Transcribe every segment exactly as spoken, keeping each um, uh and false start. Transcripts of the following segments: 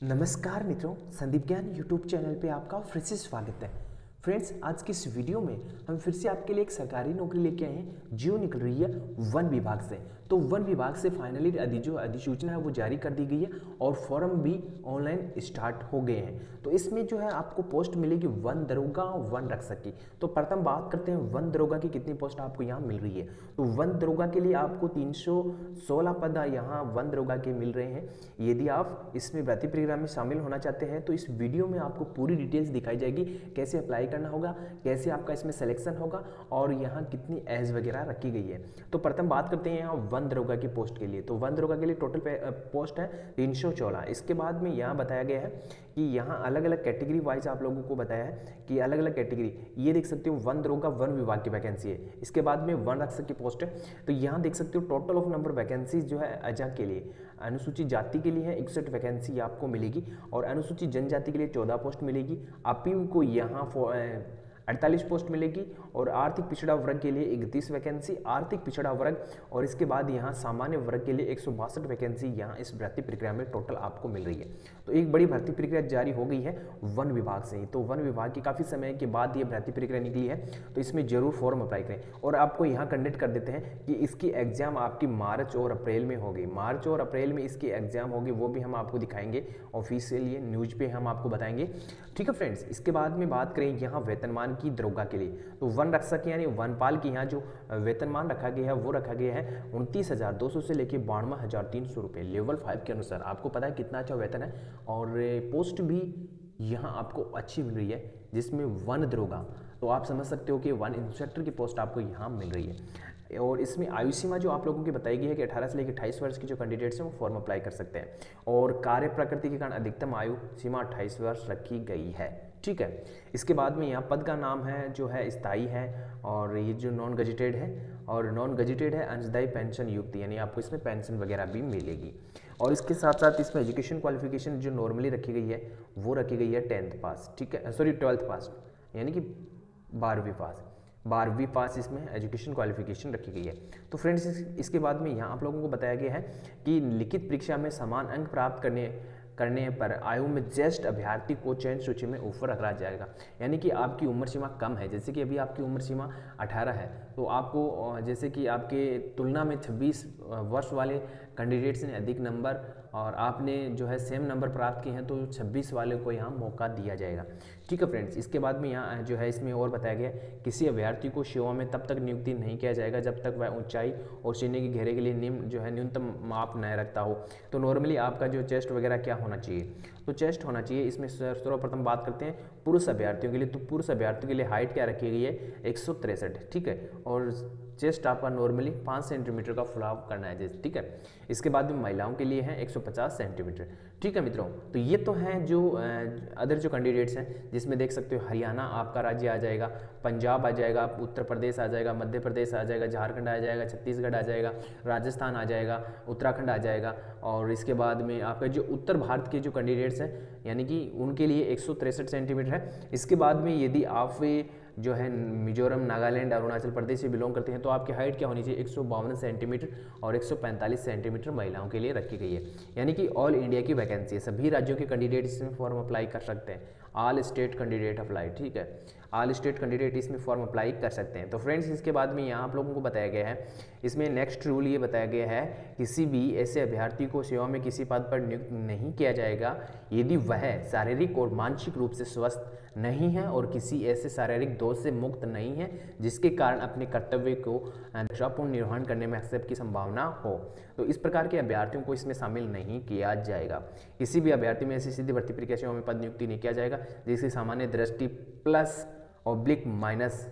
नमस्कार मित्रों, संदीप ज्ञान यूट्यूब चैनल पे आपका फिर से स्वागत है। फ्रेंड्स, आज की इस वीडियो में हम फिर से आपके लिए एक सरकारी नौकरी लेके आए हैं जो निकल रही है वन विभाग से। तो वन विभाग से फाइनली अधि जो अधिसूचना है वो जारी कर दी गई है और फॉर्म भी ऑनलाइन स्टार्ट हो गए हैं। तो इसमें जो है आपको पोस्ट मिलेगी वन दरोगा और वन रक्षक की। तो प्रथम बात करते हैं वन दरोगा की कितनी पोस्ट आपको यहाँ मिल रही है। तो वन दरोगा के लिए आपको तीन सौ सोलह पद यहाँ वन दरोगा के मिल रहे हैं। यदि आप इसमें भर्ती प्रक्रिया में शामिल होना चाहते हैं तो इस वीडियो में आपको पूरी डिटेल्स दिखाई जाएगी, कैसे अप्लाई करना होगा, कैसे आपका इसमें सिलेक्शन होगा और यहाँ कितनी एज वगैरह रखी गई है। तो प्रथम बात करते हैं यहाँ वन दरोगा की पोस्ट के लिए। तो वन दरोगा के लिए टोटल पोस्ट है तीन सौ चौदह। इसके बाद में यहाँ बताया गया है कि यहाँ अलग अलग कैटेगरी वाइज आप लोगों को बताया है कि अलग अलग कैटेगरी, ये देख सकते हो वन दरोगा वन विभाग की वैकेंसी है। इसके बाद में वन रक्षक की पोस्ट है। तो यहाँ देख सकते हो टोटल ऑफ नंबर वैकेंसीज जो है अजा के लिए, अनुसूचित जाति के लिए है इकसठ वैकेंसी आपको मिलेगी और अनुसूचित जनजाति के लिए चौदह पोस्ट मिलेगी। अपील को यहाँ अड़तालीस पोस्ट मिलेगी और आर्थिक पिछड़ा वर्ग के लिए इकतीस वैकेंसी, आर्थिक पिछड़ा वर्ग और इसके बाद यहाँ सामान्य वर्ग के लिए एक सौ बासठ वैकेंसी यहाँ इस भर्ती प्रक्रिया में टोटल आपको मिल रही है। तो एक बड़ी भर्ती प्रक्रिया जारी हो गई है वन विभाग से ही। तो वन विभाग की काफ़ी समय के बाद ये भर्ती प्रक्रिया निकली है, तो इसमें जरूर फॉर्म अप्लाई करें। और आपको यहाँ कंडक्ट कर देते हैं कि इसकी एग्जाम आपकी मार्च और अप्रैल में होगी। मार्च और अप्रैल में इसकी एग्जाम होगी, वो भी हम आपको दिखाएंगे ऑफिशियली न्यूज पे हम आपको बताएंगे। ठीक है फ्रेंड्स, इसके बाद में बात करें यहाँ वेतनमान की दरोगा के लिए। तो वन रक्षक यानी वनपाल की यहाँ जो वेतनमान रखा गया है वो रखा गया है उनतीस हजार दो सौ से लेकर बानवे हजार तीन सौ रुपये लेवल फाइव के अनुसार। आपको पता है कितना अच्छा वेतन है और पोस्ट भी यहाँ आपको अच्छी मिल रही है, जिसमें वन दरोगा, तो आप समझ सकते हो कि वन इंस्पेक्टर की पोस्ट आपको यहाँ मिल रही है। और इसमें आयु सीमा जो आप लोगों की बताई गई है कि अठारह से लेकर अट्ठाईस वर्ष की जो कैंडिडेट्स हैं वो फॉर्म अप्लाई कर सकते हैं और कार्य प्रकृति के कारण अधिकतम आयु सीमा अट्ठाईस वर्ष रखी गई है। ठीक है, इसके बाद में यहाँ पद का नाम है जो है स्थायी है और ये जो नॉन गजेटेड है और नॉन गजेटेड है अंशदायी पेंशन युक्त, यानी आपको इसमें पेंशन वगैरह भी मिलेगी। और इसके साथ साथ इसमें एजुकेशन क्वालिफिकेशन जो नॉर्मली रखी गई है वो रखी गई है टेंथ पास, ठीक है, सॉरी ट्वेल्थ पास यानी कि बारहवीं पास बारहवीं पास इसमें एजुकेशन क्वालिफिकेशन रखी गई है। तो फ्रेंड्स, इसके बाद में यहाँ आप लोगों को बताया गया है कि लिखित परीक्षा में समान अंक प्राप्त करने करने पर आयु में ज्येष्ठ अभ्यर्थी को चयन सूची में ऊपर रखा जाएगा। यानी कि आपकी उम्र सीमा कम है, जैसे कि अभी आपकी उम्र सीमा अठारह है, तो आपको जैसे कि आपके तुलना में छब्बीस वर्ष वाले कैंडिडेट्स ने अधिक नंबर और आपने जो है सेम नंबर प्राप्त किए हैं तो छब्बीस वाले को यहाँ मौका दिया जाएगा। ठीक है फ्रेंड्स, इसके बाद में यहाँ जो है इसमें और बताया गया किसी अभ्यर्थी को सेवा में तब तक नियुक्ति नहीं किया जाएगा जब तक वह ऊंचाई और सीने के घेरे के लिए निम्न जो है न्यूनतम माप न रखता हो। तो नॉर्मली आपका जो चेस्ट वगैरह क्या होना चाहिए, तो चेस्ट होना चाहिए। इसमें सर्वप्रथम बात करते हैं पुरुष अभ्यर्थियों के लिए। तो पुरुष अभ्यर्थियों के लिए हाइट क्या रखी गई है, एक सौ तिरसठ, ठीक है, और चेस्ट आपका नॉर्मली पाँच सेंटीमीटर का फुलाव करना है जैसे, ठीक है। इसके बाद में महिलाओं के लिए है एक सौ पचास सेंटीमीटर। ठीक है मित्रों, तो ये तो हैं जो अदर जो कैंडिडेट्स हैं, जिसमें देख सकते हो हरियाणा आपका राज्य आ जाएगा, पंजाब आ जाएगा, उत्तर प्रदेश आ जाएगा, मध्य प्रदेश आ जाएगा, झारखंड आ जाएगा, छत्तीसगढ़ आ जाएगा, राजस्थान आ जाएगा, उत्तराखंड आ जाएगा। और इसके बाद में आपका जो उत्तर भारत के जो कैंडिडेट्स हैं यानी कि उनके लिए एक सौ तिरसठ सेंटीमीटर है। इसके बाद में यदि आप जो है मिजोरम, नागालैंड, अरुणाचल प्रदेश से बिलोंग करते हैं तो आपकी हाइट क्या होनी चाहिए, एक सौ बावन सेंटीमीटर और एक सौ पैंतालीस सेंटीमीटर महिलाओं के लिए रखी गई है। यानी कि ऑल इंडिया की वैकेंसी है, सभी राज्यों के कैंडिडेट इसमें फॉर्म अप्लाई कर सकते हैं। ऑल स्टेट कैंडिडेट अप्लाई, ठीक है, ऑल स्टेट कैंडिडेट इसमें फॉर्म अप्लाई कर सकते हैं। तो फ्रेंड्स, इसके बाद में यहाँ आप लोगों को बताया गया है, इसमें नेक्स्ट रूल ये बताया गया है किसी भी ऐसे अभ्यर्थी को सेवा में किसी पद पर नियुक्त नहीं किया जाएगा यदि वह शारीरिक और मानसिक रूप से स्वस्थ नहीं है और किसी ऐसे शारीरिक दोष से मुक्त नहीं है जिसके कारण अपने कर्तव्य को निष्ठापूर्ण निर्वहन करने में हस्तक्षेप की संभावना हो। तो इस प्रकार के अभ्यर्थियों को इसमें शामिल नहीं किया जाएगा। किसी भी अभ्यर्थी में ऐसी सीधी भर्ती प्रक्रिया सेवा में पद नियुक्ति नहीं किया जाएगा जिसकी सामान्य दृष्टि प्लस ऑब्लिक माइनस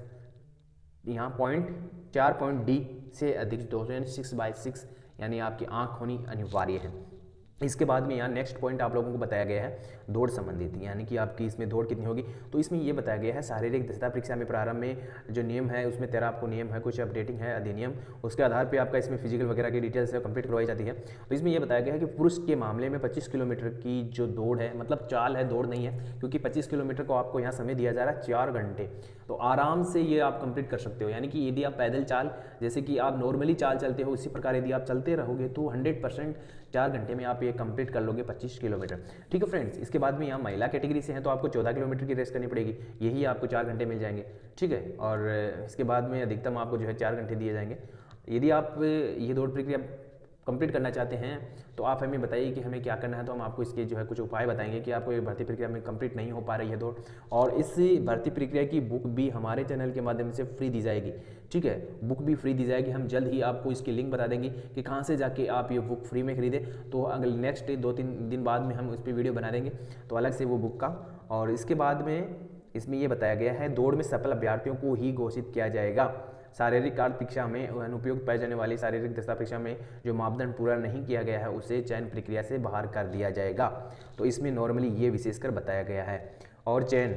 यहाँ पॉइंट चार पॉइंट डी से अधिक दो यानी सिक्स बाई सिक्स यानी आपकी आंख होनी अनिवार्य है। इसके बाद में यहाँ नेक्स्ट पॉइंट आप लोगों को बताया गया है दौड़ संबंधित, यानी कि आपकी इसमें दौड़ कितनी होगी। तो इसमें ये बताया गया है शारीरिक दक्षता परीक्षा में प्रारंभ में जो नियम है उसमें तेरह आपको नियम है, कुछ अपडेटिंग है अधिनियम, उसके आधार पे आपका इसमें फिजिकल वगैरह की डिटेल्स कंप्लीट करवाई जाती है। तो इसमें यह बताया गया है कि पुरुष के मामले में पच्चीस किलोमीटर की जो दौड़ है, मतलब चाल है, दौड़ नहीं है, क्योंकि पच्चीस किलोमीटर को आपको यहाँ समय दिया जा रहा है चार घंटे, तो आराम से ये आप कंप्लीट कर सकते हो। यानी कि यदि आप पैदल चाल, जैसे कि आप नॉर्मली चाल चलते हो, उसी प्रकार यदि आप चलते रहोगे तो हंड्रेड परसेंट चार घंटे में आप ये कंप्लीट कर लोगे पच्चीस किलोमीटर। ठीक है फ्रेंड्स, इसके बाद में यहाँ महिला कैटेगरी से हैं तो आपको चौदह किलोमीटर की रेस करनी पड़ेगी, यही आपको चार घंटे मिल जाएंगे। ठीक है, और इसके बाद में अधिकतम आपको जो है चार घंटे दिए जाएंगे। यदि आप ये दौड़ प्रक्रिया कंप्लीट करना चाहते हैं तो आप हमें बताइए कि हमें क्या करना है, तो हम आपको इसके जो है कुछ उपाय बताएंगे कि आपको ये भर्ती प्रक्रिया में कंप्लीट नहीं हो पा रही है दौड़। और इस भर्ती प्रक्रिया की बुक भी हमारे चैनल के माध्यम से फ्री दी जाएगी। ठीक है, बुक भी फ्री दी जाएगी, हम जल्द ही आपको इसकी लिंक बता देंगे कि कहाँ से जाके आप ये बुक फ्री में खरीदें। तो अगले नेक्स्ट दो तीन दिन बाद में हम उस पर वीडियो बना देंगे तो अलग से वो बुक का। और इसके बाद में इसमें ये बताया गया है दौड़ में सफल अभ्यर्थियों को ही घोषित किया जाएगा। शारीरिक कार्य परीक्षा में अनुपयुक्त पाई जाने वाली शारीरिक दस्ता परीक्षा में जो मापदंड पूरा नहीं किया गया है उसे चयन प्रक्रिया से बाहर कर दिया जाएगा। तो इसमें नॉर्मली ये विशेषकर बताया गया है। और चयन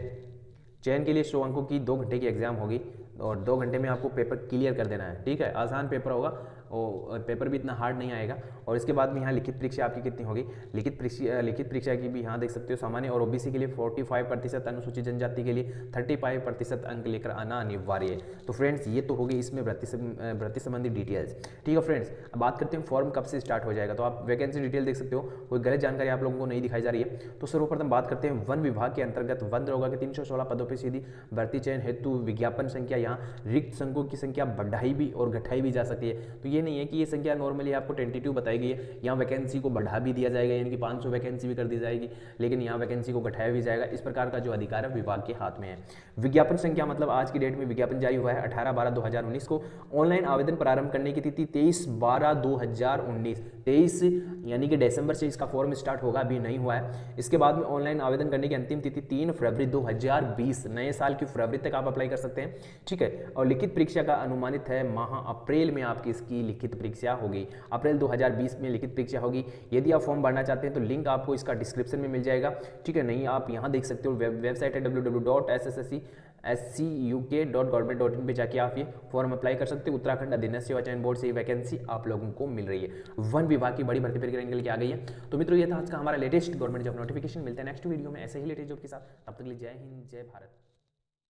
चयन के लिए सौ अंकों की दो घंटे की एग्जाम होगी और दो घंटे में आपको पेपर क्लियर कर देना है। ठीक है, आसान पेपर होगा और पेपर भी इतना हार्ड नहीं आएगा। और इसके बाद में यहाँ लिखित परीक्षा आपकी कितनी होगी, लिखित परीक्षा लिखित परीक्षा की भी यहाँ देख सकते हो सामान्य और ओबीसी के लिए पैंतालीस प्रतिशत, अनुसूचित जनजाति के लिए पैंतीस प्रतिशत अंक लेकर आना अनिवार्य है। तो फ्रेंड्स ये तो होगी इसमें भर्ती भर्ती संबंधी डिटेल्स। ठीक है फ्रेंड्स, अब बात करते हैं फॉर्म कब से स्टार्ट हो जाएगा। तो आप वैकेंसी डिटेल देख सकते हो, कोई गलत जानकारी आप लोगों को नहीं दिखाई जा रही है। तो सर्वप्रथम बात करते हैं वन विभाग के अंतर्गत वन दरोगा के तीन सौ सोलह पदों पर सीधी भर्ती चयन हेतु विज्ञापन संख्या, यहाँ रिक्त संघों की संख्या बढ़ाई भी और घटाई भी जा सकती है। तो ये नहीं है कि ये संख्या नॉर्मली आपको बाईस बताई गई है, यहाँ वैकेंसी को बढ़ा भी दिया जाएगा, यानी कि पाँच सौ वैकेंसी भी कर दी जाएगी, लेकिन यहाँ वैकेंसी को घटाया भी जाएगा। इस प्रकार का जो अधिकार है विभाग के हाथ में है। विज्ञापन संख्या मतलब आज की डेट में विज्ञापन जारी हुआ है अठारह बारह दो हज़ार उन्नीस को। ऑनलाइन आवेदन प्रारंभ करने की तिथि तेईस बारह दो हज़ार उन्नीस, तेईस यानी कि दिसंबर से इसका फॉर्म स्टार्ट होगा, अभी नहीं हुआ है। इसके बाद में ऑनलाइन आवेदन करने की अंतिम तिथि तीन फरवरी दो हज़ार बीस, नए साल की फरवरी तक आप अप्लाई कर सकते हैं। ठीक है, और लिखित परीक्षा का अनुमानित है माह अप्रैल में आपकी इसकी लिखित परीक्षा होगी, अप्रैल दो हज़ार बीस में लिखित परीक्षा होगी। यदि आप फॉर्म भरना चाहते हैं तो लिंक आपको इसका डिस्क्रिप्शन में मिल जाएगा। ठीक है, नहीं आप यहाँ देख सकते हो, वेब वेबसाइट है W W W dot S S S C S C U K dot government dot in पर जाके आप ये फॉर्म अप्लाई कर सकते हो। उत्तराखंड अधीनस्थ सेवा चयन बोर्ड से ये वैकेंसी आप लोगों को मिल रही है, वन विभाग की बड़ी भर्ती प्रक्रिया निकल के आ गई है। तो मित्रों ये था आज का हमारा लेटेस्ट गवर्नमेंट जॉब नोटिफिकेशन। मिलते हैं नेक्स्ट वीडियो में ऐसे ही लेटेस्ट जॉब के साथ, तब तक के लिए जय हिंद जय भारत।